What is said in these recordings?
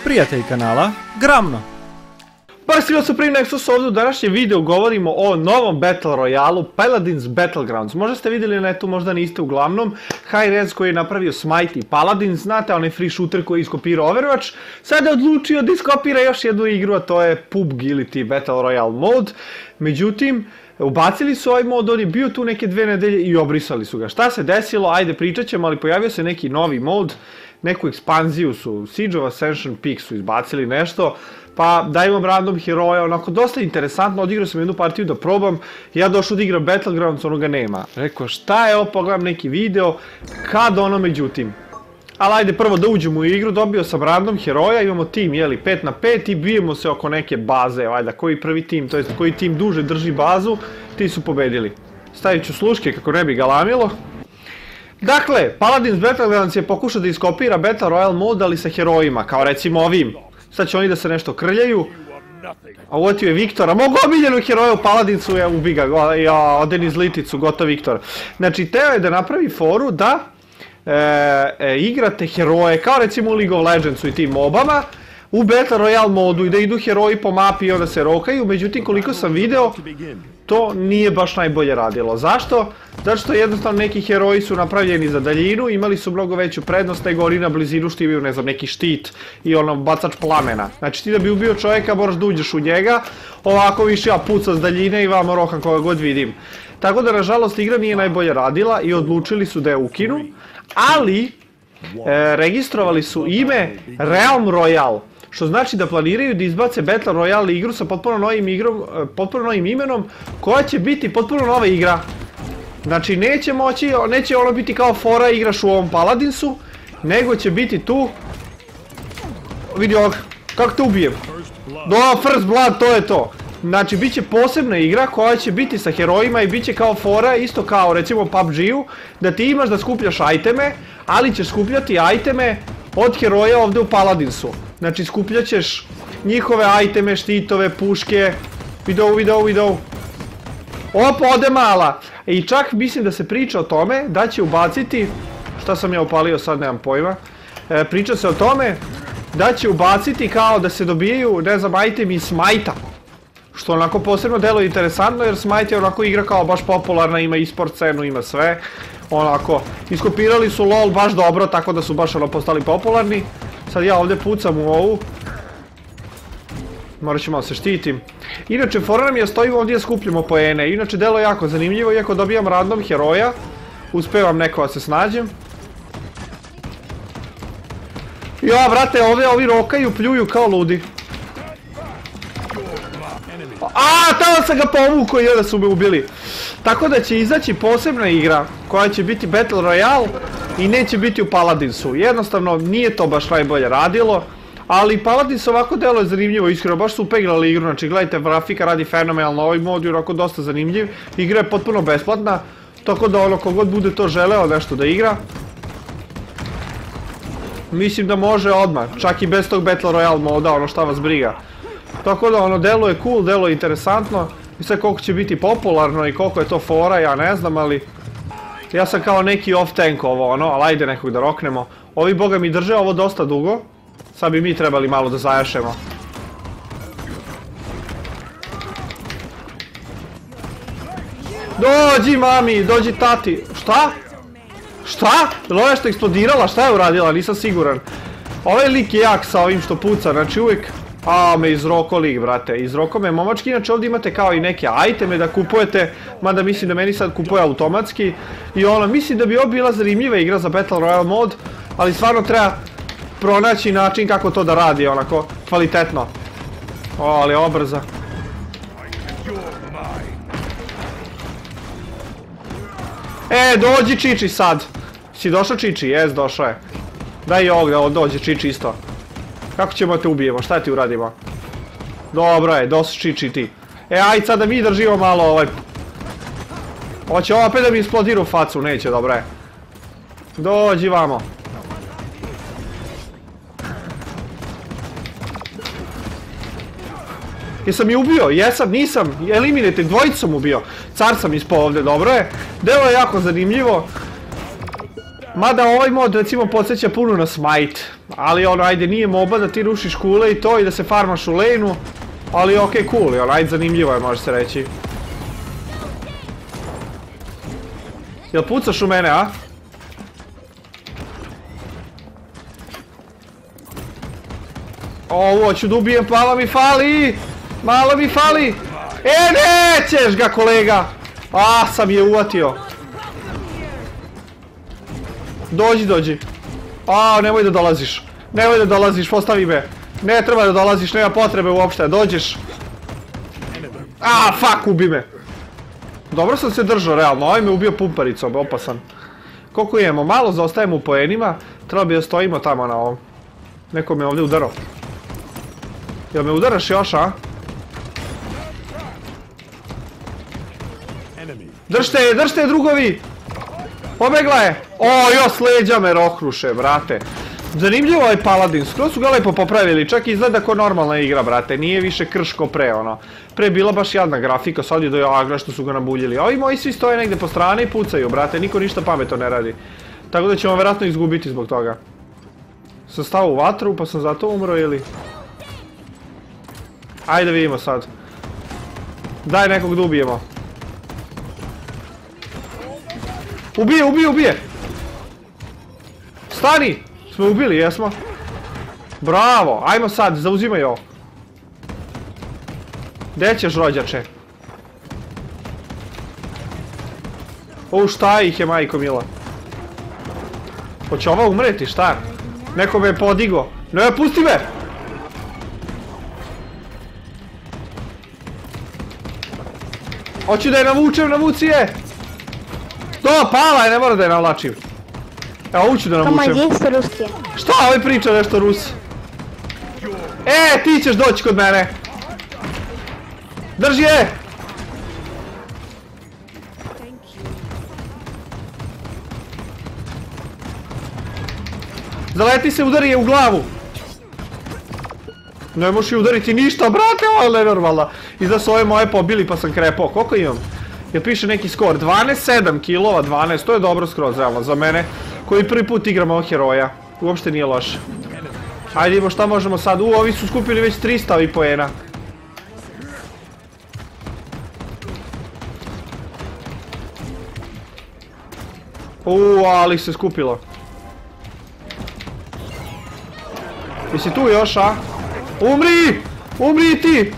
prijatelj kanala Gramno. Svima su prije Nexus ovdje u današnjem videu govorimo o novom Battle Royale-u Paladins Battlegrounds. Možda ste vidjeli na netu, možda niste uglavnom. Hi-Rez koji je napravio Smite i Paladins, znate onaj free shooter koji je iskopirao Overwatch, sada je odlučio da iskopira još jednu igru, a to je PUBG ili ti Battle Royale mod. Međutim, ubacili su ovaj mod, on je bio tu neke 2 nedelje i obrisali su ga. Šta se desilo? Ajde pričat ćemo, ali pojavio se neki novi mod, neku ekspanziju su, Siege of Ascension Peak su izbacili nešto, pa da imam random heroja, onako dosta interesantno, odigrao sam jednu partiju da probam, ja došao da igram Battlegrounds, onoga nema. Rekao šta je ovo, pogledam neki video, kad ono međutim. Ali ajde prvo da uđemo u igru, dobio sam random heroja, imamo tim, jeli, 5 na 5 i bijemo se oko neke baze, ajde, koji prvi tim, to jest koji tim duže drži bazu, ti su pobedili. Stavit ću sluške kako ne bi galamilo. Dakle, Paladins Battlegrounds je pokušao da iskopira Battle Royale mod, ali sa herojima, kao recimo ovim. Sad će oni da se nešto krljaju. A uotio je Viktora, mogu omiljenu heroja u Paladinsu, ja ubi ga, oden iz liticu, gotov Viktor. Znači, teo je da napravi foru da igrate heroje, kao recimo u League of Legendsu i tim mobama, u Battle Royale modu i da idu heroji po mapi i onda se rokaju, međutim koliko sam video, to nije baš najbolje radilo. Zašto? Zato što jednostavno neki heroji su napravljeni za daljinu, imali su mnogo veću prednost nego oni na blizinu što imaju, ne znam, neki štit i ono bacač plamena. Znači ti da bi ubio čovjeka moraš da uđeš u njega, ovako više ja puca s daljine i vamo roham koga god vidim. Tako da nažalost igra nije najbolje radila i odlučili su da je ukinu, ali registrovali su ime Realm Royale. Što znači da planiraju da izbace Battle Royale igru sa potpuno novim imenom, koja će biti potpuno nova igra. Znači neće ono biti kao fora igraš u ovom Paladinsu, nego će biti tu... Vidi ovak, kako te ubijem? First Blood, to je to. Znači bit će posebna igra koja će biti sa herojima i bit će kao fora, isto kao recimo PUBG-u, da ti imaš da skupljaš iteme, ali ćeš skupljati iteme od heroja ovdje u Paladinsu. Znači skupljat ćeš njihove iteme, štitove, puške, video. Opa, ode mala. I čak mislim da se priča o tome da će ubaciti, šta sam ja upalio sad, nemam pojma, priča se o tome da će ubaciti kao da se dobijaju, ne znam, itemi iz Smite-a. Što onako posebno deluje interesantno jer Smite je onako igra kao baš popularna, ima e-sport scenu, ima sve. Onako, iskopirali su LOL baš dobro, tako da su baš ono postali popularni. Sad ja ovdje pucam u ovu. Morat ću malo se štitim. Inače, fora nam je stojimo ovdje skupljamo poene. Inače, delo je jako zanimljivo, iako dobijam random heroja. Uspevam neko da se snađem. Ja, vrate, ovdje ovi rokaju, pljuju kao ludi. Tamo sam ga povukao i onda su me ubili. Tako da će izaći posebna igra koja će biti Battle Royale i neće biti u Paladinsu. Jednostavno nije to baš najbolje radilo, ali Paladins ovako delo je zanimljivo, iskreno, baš su upeglali igru, znači gledajte, grafika radi fenomenalno, ovaj mod je onako dosta zanimljiv, igra je potpuno besplatna, tako da ono kogod bude to želeo nešto da igra, mislim da može odmah, čak i bez tog Battle Royale moda, ono šta vas briga. Tako da ono delo je cool, delo je interesantno i sve koliko će biti popularno i koliko je to fora, ja ne znam, ali ja sam kao neki off-tank ovo ono, ali ajde nekog da roknemo. Ovi boga mi drže ovo dosta dugo, sad bi mi trebali malo da zajašemo. Dođi mami, dođi tati, šta? Šta? Jel ova što eksplodirala, šta je uradila, nisam siguran. Ovaj lik je jak sa ovim što puca, znači uvijek... me izroko lik, brate, izroko me momački, inače ovdje imate kao i neke iteme da kupujete, mada mislim da meni sad kupuje automatski i ono, mislim da bi ovo bila zanimljiva igra za Battle Royale mod, ali stvarno treba pronaći način kako to da radi, onako, kvalitetno. Ali obrza. Dođi Čiči sad. Si došao Čiči? Jes, došao je. Daj i ovog da dođe Čiči isto. Kako ćemo te ubijemo, šta ti uradimo? Dobro je, dosta Čiči ti. Ajde sad da mi držimo malo ovaj... Hoće ovo opet da mi eksplodira u facu, neće, dobro je. Dođi vamo. Jesam je ubio? Jesam, nisam. Eliminate, dvojicu sam ubio. Car sam ispao ovdje, dobro je. Delo je jako zanimljivo. Mada ovaj mod recimo podsjeća puno na Smite. Ali ono, ajde, nije moba da ti rušiš kule i to i da se farmaš u lane-u. Ali okej, cool je, ono, ajde, zanimljivo je, može se reći. Jel pucaš u mene, a? Ovo ću da ubijem, malo mi fali! Malo mi fali! Nećeš ga, kolega! Sam je uvatio. Dođi. Nemoj da dolaziš. Nemoj da dolaziš, postavi me. Ne treba da dolaziš, nema potrebe uopšte, dođeš. Fuck, ubi me. Dobro sam se držao, realno, ovaj me ubio pumparicom, opasan. Koliko imamo? Malo zaostajemo u poenima. Treba bi da stojimo tamo na ovom. Neko me ovdje udarao. Jel me udaraš još, a? Držte je, drugovi! Pobegla je! Još leđa me rohruše, brate. Zanimljivo je Paladin, skroz su ga lepo popravili, čak izgleda ko normalna igra, brate. Nije više krško pre, ono. Pre je bila baš jadna grafika, sad je do jagra što su ga nabuljili. Ovi moji svi stoje negde po strane i pucaju, brate, niko ništa pametno ne radi. Tako da ćemo vjerojatno izgubiti zbog toga. Sam stao u vatru, pa sam zato umro, ili? Ajde vidimo sad. Daj nekog da ubijemo. Ubije! Stani! Smo ubili, jesmo? Bravo! Ajmo sad, zauzimaj ovo. Gdje ćeš, rođače? Šta ih je, majko mila? Hoće ova umreti, šta? Neko me je podigo. Ne, pusti me! Hoću da je navučem, navuci je! Pala je, ne mora da je navlačim. Evo, uću da navučem. Toma, jeste ruski. Šta ovaj priča nešto Rus? Ti ćeš doći kod mene. Drži je! Zaleti se, udari je u glavu. Ne možeš je udariti ništa, brate, ovo je nenormalno. Iza su ove moje pobili pa sam krepao. Koliko imam? Jel piše neki skor? 12-7 kilova, 12, to je dobro skroz, realno, za mene. Koji prvi put igram ovog heroja. Uopšte nije loše. Ajde imamo šta možemo sad. Ovi su skupili već 300 ovih poena. Ali se skupilo. Jesi tu još, a? Umri! Umri ti!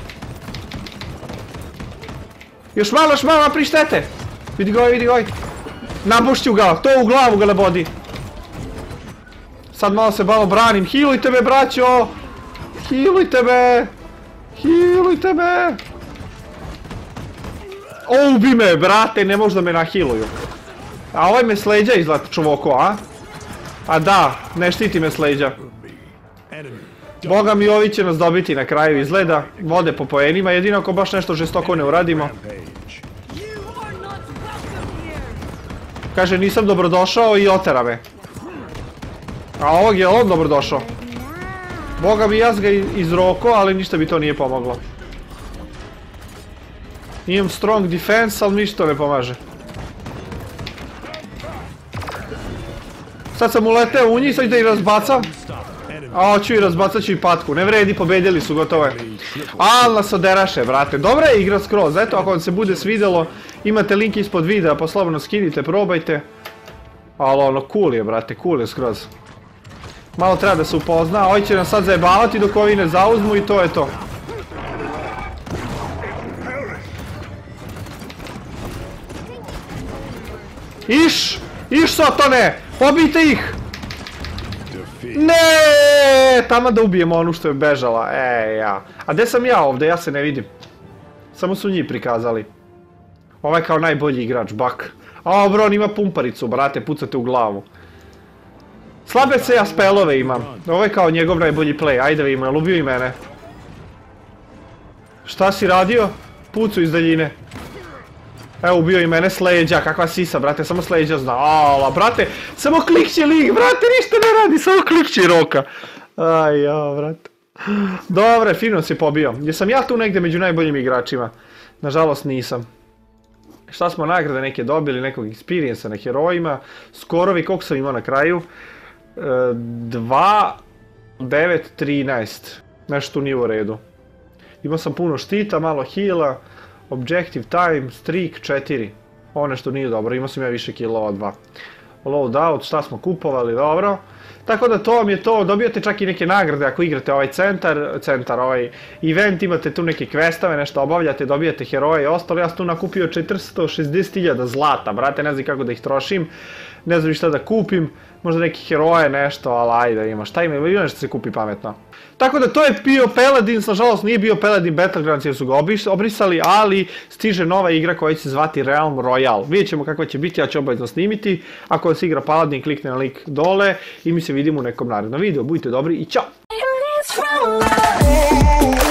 Još malo, napri štete! Vidi ga ovaj. Nabušću ga, to u glavu ga nabodi. Sad malo se malo branim. Healujte me, braćo! Healujte me! Ubi me, brate, ne može da me nahealuju. A ovaj me s leđa izgleda čovoko, a? A da, ne štiti me s leđa. Boga mi, ovi će nas dobiti na kraju, izgleda. Vode po poenima, jedino ako baš nešto žestoko ne uradimo. Kaže, nisam dobrodošao i otera me. A ovog je on dobrodošao. Boga mi, ja ga izroko, ali ništa bi to nije pomoglo. Imam strong defense, ali ništa ne pomaže. Sad sam uleteo u njih, sad da ih razbacam. Hoću i razbacat ću i patku, ne vredi, pobedili su, gotovo je. Ali nas oderaše, brate, dobra je igra skroz, eto, ako vam se bude svidjelo, imate link ispod videa, pa slobodno skinite, probajte. Ali ono, cool je, brate, cool je skroz. Malo treba da se upozna, ovaj će nas sad zajebavati dok ovi ne zauzmu i to je to. Iš Sotone, pobijte ih! Ne, tamo da ubijemo onu što je bežala, ja. A gdje sam ja ovdje, ja se ne vidim. Samo su njih prikazali. Ovaj kao najbolji igrač, Bak. Bro, on ima pumparicu, brate, pucate u glavu. Slabe se ja spelove imam. Ovo je kao njegov najbolji play, ajde vidimo, jel ubio i mene? Šta si radio? Pucu iz daljine. Evo, ubio i mene s leđa, kakva sisa, brate, samo s leđa zna. Brate, samo klikće lik, brate, ništa ne radi, samo klikće roka. Brate. Dobre, fino si pobio. Jesam ja tu negdje među najboljim igračima? Nažalost nisam. Šta smo nagrade neke dobili, nekog experience na herojima. Skorovi, koliko sam imao na kraju? 2, 9, 13. Nešto tu nije u redu. Imao sam puno štita, malo heala, objective time, streak 4. Ovo nešto nije dobro, imao sam ja više killova 2. Loadout, šta smo kupovali, dobro. Tako da to vam je to, dobijate čak i neke nagrade ako igrate ovaj centar, ovaj event, imate tu neke questove, nešto obavljate, dobijate heroje i ostalo. Ja sam tu nakupio 460.000 zlata, brate, ne znam kako da ih trošim, ne znam šta da kupim, možda neki heroje, nešto, ali ajde ima, šta ima, ili nešto se kupi pametno. Tako da to je bio Paladins, nažalost nije bio Paladin Battlegrounds jer su ga obrisali, ali stiže nova igra koja će se zvati Realm Royale. Vidjet ćemo kakva će biti, ja ću obavezno snimiti. Ako vas igra Paladin, klikne na link dole i mi se vidimo u nekom narednom videu. Budite dobri i ćao!